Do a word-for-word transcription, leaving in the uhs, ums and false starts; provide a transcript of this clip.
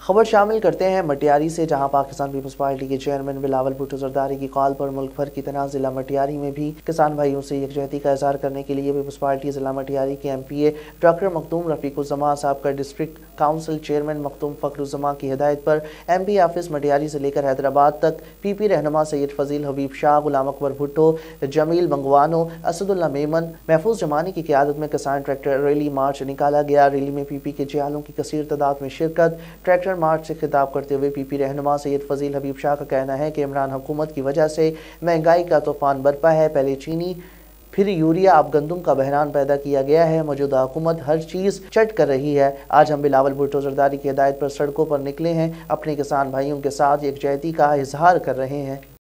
खबर शामिल करते हैं मटियारी से, जहां पाकिस्तान पीपल्स पार्टी के चेयरमैन बिलावल भुट्टो जरदारी की कॉल पर मुल्क भर की तरह जिला मटियारी में भी किसान भाइयों से यकजहती का इजहार करने के लिए पीपल्स पार्टी जिला मटियारी के M P A doctor Makhdoom Rafiquzzaman sahab का district council chairman Makhdoom Fakhruzzaman की हिदायत पर एम पी ऑफिस मटियारी से लेकर हैदराबाद तक पी पी रहनुमा सैयद फजील हबीब शाह, गुलाम अकबर भुट्टो, जमील मंगवानो, असदुल्ला मेमन, महफूज जमानी की क़यादत में किसान ट्रैक्टर रैली मार्च निकाला गया। रैली में पी पी के जियालों की कसीर तादाद में शिरकत। ट्रैक्टर मार्च से खिताब करते हुए पी पी रहनुमा सैयद फजील हबीब शाह का कहना है कि इमरान हुकूमत की वजह से महंगाई का तूफान बरपा है। पहले चीनी फिर यूरिया अब गंदम का बहरान पैदा किया गया है। मौजूदा हुकूमत हर चीज़ चट कर रही है। आज हम बिलावल भुट्टो जरदारी की हिदायत पर सड़कों पर निकले हैं, अपने किसान भाइयों के साथ यकजहती का इजहार कर रहे हैं।